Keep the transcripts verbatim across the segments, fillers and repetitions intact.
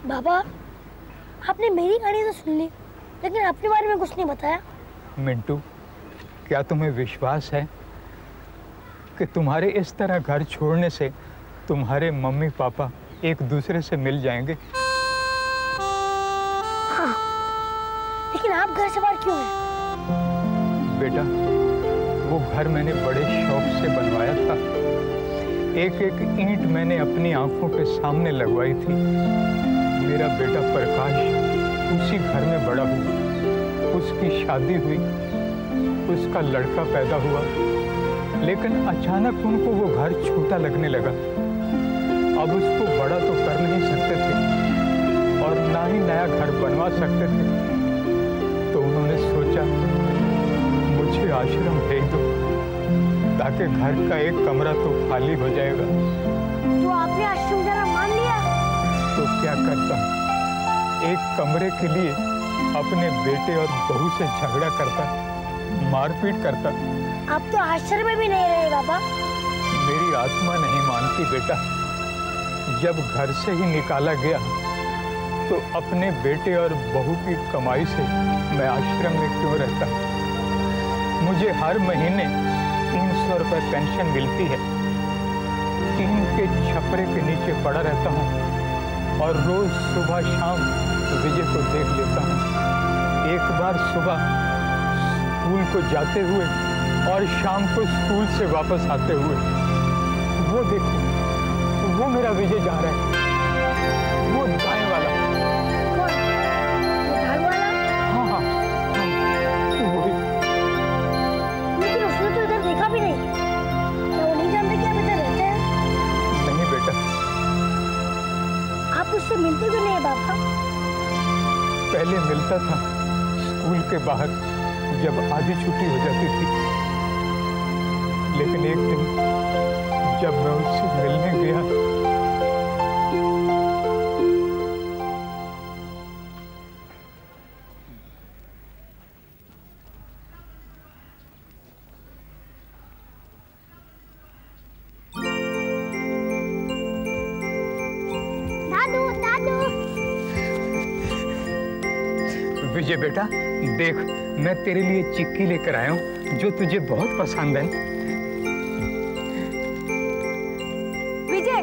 बाबा, आपने मेरी कहानी तो सुन ली, लेकिन अपने बारे में कुछ नहीं बताया। मिंटू, क्या तुम्हें विश्वास है कि तुम्हारे इस तरह घर छोड़ने से तुम्हारे मम्मी पापा एक दूसरे से मिल जाएंगे? हाँ, लेकिन आप घर से बाहर क्यों हैं? बेटा, वो घर मैंने बड़े शौक से बनवाया था। एक एक ईंट मैंने अपनी आंखों के सामने लगवाई थी। मेरा बेटा प्रकाश उसी घर में बड़ा हुआ, उसकी शादी हुई, उसका लड़का पैदा हुआ, लेकिन अचानक उनको वो घर छोटा लगने लगा। अब उसको बड़ा तो कर नहीं सकते थे और ना ही नया घर बनवा सकते थे, तो उन्होंने सोचा मुझे आश्रम भेज दो ताकि घर का एक कमरा तो खाली हो जाएगा। तो आपने आश्रम जाना मान लिया? तो क्या करता, एक कमरे के लिए अपने बेटे और बहू से झगड़ा करता, मारपीट करता। आप तो आश्रम में भी नहीं रहे बाबा। मेरी आत्मा नहीं मानती बेटा। जब घर से ही निकाला गया तो अपने बेटे और बहू की कमाई से मैं आश्रम में क्यों रहता? मुझे हर महीने तीन सौ रुपये पेंशन मिलती है। टीन के छपरे के नीचे पड़ा रहता हूँ और रोज सुबह शाम विजय को देख लेता हूँ। एक बार सुबह स्कूल को जाते हुए और शाम को स्कूल से वापस आते हुए। वो देखो, वो मेरा विजय जा रहा है, वो दाएं वाला। कौन? वो दाएं वाला? हाँ हाँ, वही। लेकिन उसने तो इधर देखा भी नहीं। क्या वो नहीं जानते कि आप इधर रहते हैं? नहीं बेटा। आप उससे मिलते भी नहीं बाबा? पहले मिलता था स्कूल के बाहर, जब आधी छुट्टी हो जाती थी। लेकिन एक दिन जब मैं उससे मिलने गया, दादू, दादू। विजय बेटा देख, मैं तेरे लिए चिक्की लेकर आया हूँ जो तुझे बहुत पसंद है। विजय,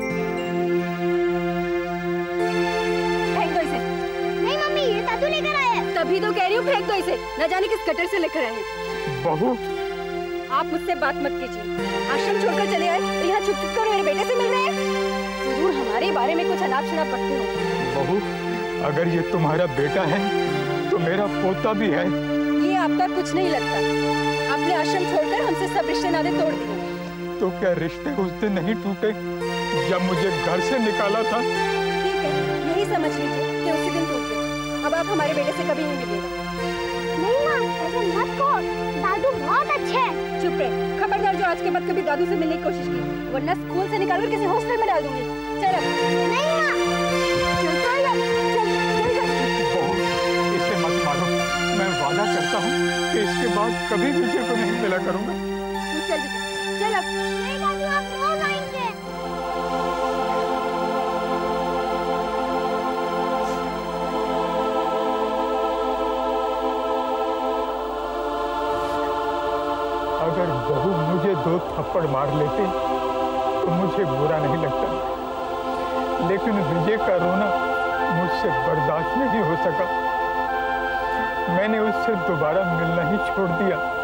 फेंक दो इसे। नहीं मम्मी, ये दादू लेकर आए हैं। तभी तो कह रही हूँ फेंक दो इसे। न जाने किस कटर से लेकर आए हैं। बहू, आप मुझसे बात मत कीजिए। आश्रम छोड़कर चले आए तो यहाँ छुप छुप कर मेरे बेटे से मिल रहे हैं। जरूर हमारे बारे में कुछ अनाप शनाप पढ़ते हो। बहू, अगर ये तुम्हारा बेटा है तो मेरा पोता भी है। ये आपका कुछ नहीं लगता। आपने आश्रम छोड़कर हमसे सब रिश्ते नाते तोड़ दिए। तो क्या रिश्ते उस दिन नहीं टूटे जब मुझे घर से निकाला था? ठीक है, यही समझ लीजिए कि उसी दिन टूट गए। अब आप हमारे बेटे से कभी नहीं मिलेगा। नहीं माँ, ऐसे मत कहो। दादू बहुत अच्छे हैं। चुप रहे। खबरदार जो आज के बाद कभी दादू से मिलने की कोशिश की, वरना स्कूल से निकालकर किसी हॉस्टल में डाल दूंगी। चल अब। नहीं माँ। चल चल चल चल चल। बहू, इसे मत मारो। मैं वादा करता हूँ कि इसके बाद कभी विजय को नहीं मिला करूँगा। तू चल बेटा, चल अब। नहीं दादू, आप रोज आएंगे। अगर बहू मुझे दो थप्पड़ मार लेते तो मुझे बुरा नहीं लगता, लेकिन विजय का रोना मुझसे बर्दाश्त नहीं हो सका। मैंने उससे दोबारा मिलना ही छोड़ दिया।